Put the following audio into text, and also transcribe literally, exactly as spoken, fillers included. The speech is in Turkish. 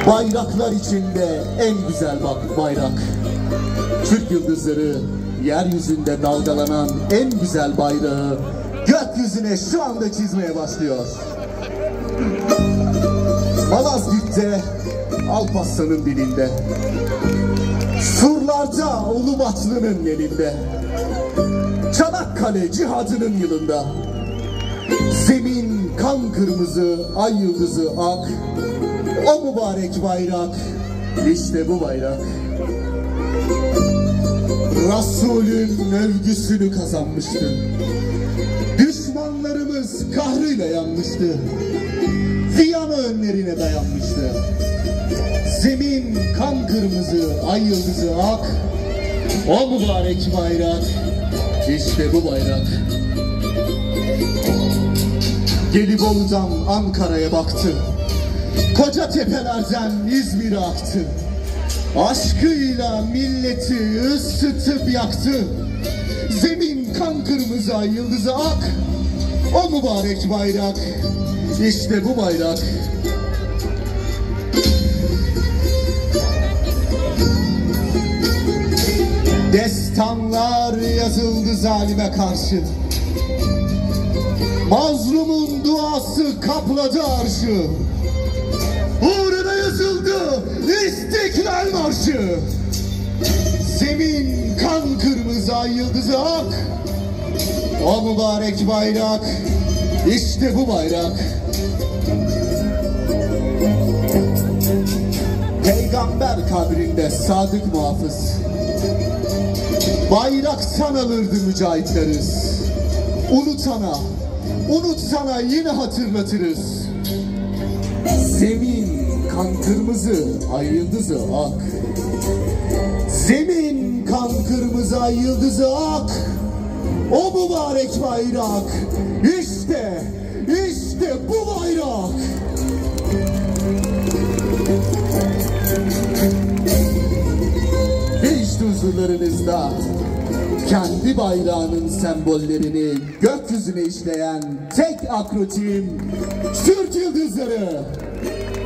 Bayraklar içinde en güzel bak bayrak. Türk yıldızları yeryüzünde dalgalanan en güzel bayrağı gökyüzüne şu anda çizmeye başlıyor. Malazgirt'te Alparslan'ın dilinde, surlarda Ulubatlı'nın elinde, Çanakkale cihadının yılında, zemin kan kırmızı, ay yıldızı ak, o mübarek bayrak, işte bu bayrak. Resulün övgüsünü kazanmıştı. Düşmanlarımız kahrıyla yanmıştı. Viyana önlerine dayanmıştı. Zemin kan kırmızı, ay yıldızı ak, o mübarek bayrak, işte bu bayrak. Gelibolu'dan Ankara'ya baktı. Koca tepelerden İzmir'e aktı. Aşkıyla milleti ısıtıp yaktı. Zemin kan kırmızı, ay yıldızı ak, o mübarek bayrak, işte bu bayrak. Destanlar yazıldı zalime karşı. Mazlumun duası kapladı arşı. Uğruna yazıldı İstiklal Marşı. Zemin kan kırmızı, ay yıldızı ak, o mübarek bayrak, işte bu bayrak. Peygamber kabrinde sadık muhafız, bayraktan alırdı mücahitleriz. Unutana, unutsana yine hatırlatırız. Zemin kan kırmızı, ay yıldızı ak. Zemin kan kırmızı, ay yıldızı ak, o mübarek bayrak, işte, işte bu bayrak. Ve işte huzurlarınızda kendi bayrağının sembollerini gökyüzüne işleyen tek akrotim Türk Yıldızları.